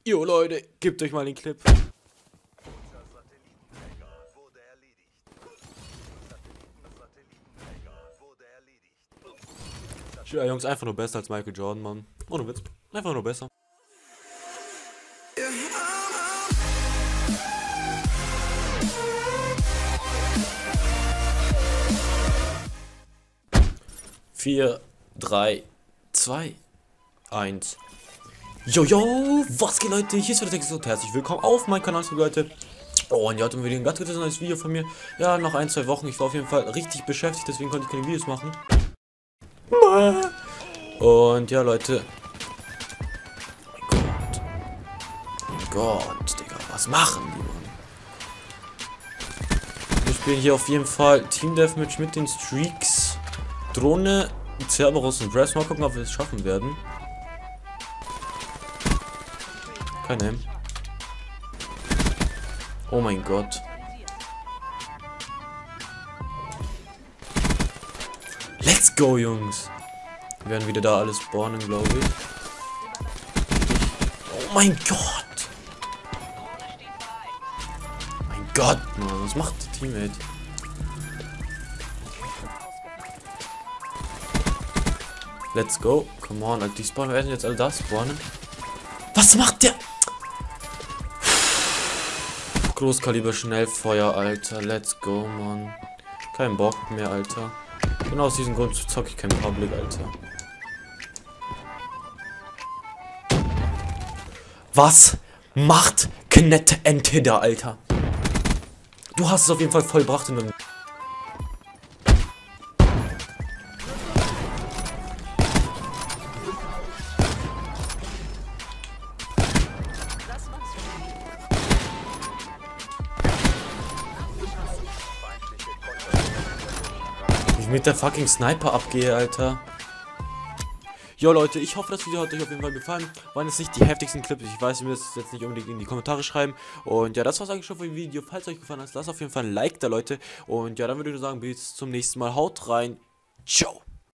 Jo Leute, gebt euch mal den Clip. Ja, Jungs, einfach nur besser als Michael Jordan, Mann. Ohne Witz. Einfach nur besser. Vier, drei, zwei, eins. Jojo, was geht Leute? Hier ist wieder Text und herzlich willkommen auf meinem Kanal, Leute. Oh, und ihr hattet wieder ein ganz gutes neues Video von mir. Ja, noch 1-2 Wochen. Ich war auf jeden Fall richtig beschäftigt, deswegen konnte ich keine Videos machen. Und ja, Leute. Mein Gott, Digga, was machen die, Mann? Wir spielen hier auf jeden Fall Team Deathmatch mit den Streaks. Drohne, Cerberus und Brass. Mal gucken, ob wir es schaffen werden. Kein Aim. Oh mein Gott. Let's go, Jungs. Wir werden wieder da alles spawnen, glaube ich. Oh mein Gott. Mein Gott, Mann. Was macht der Teammate? Let's go. Come on, Alter. Die spawnen werden jetzt alle da spawnen. Was macht der? Großkaliber Schnellfeuer, Alter. Let's go, Mann. Kein Bock mehr, Alter. Genau aus diesem Grund zocke ich kein Public, Alter. Was macht Knette Ente da, Alter? Du hast es auf jeden Fall vollbracht in dem... Wie ich mit der fucking Sniper abgehe, Alter. Jo Leute, ich hoffe, das Video hat euch auf jeden Fall gefallen. Waren jetzt nicht die heftigsten Clips, ich weiß, ihr müsst es jetzt nicht unbedingt in die Kommentare schreiben. Und ja, das war's eigentlich schon für dem Video. Falls euch gefallen hat, lasst auf jeden Fall ein Like da, Leute. Und ja, dann würde ich nur sagen, bis zum nächsten Mal. Haut rein. Ciao.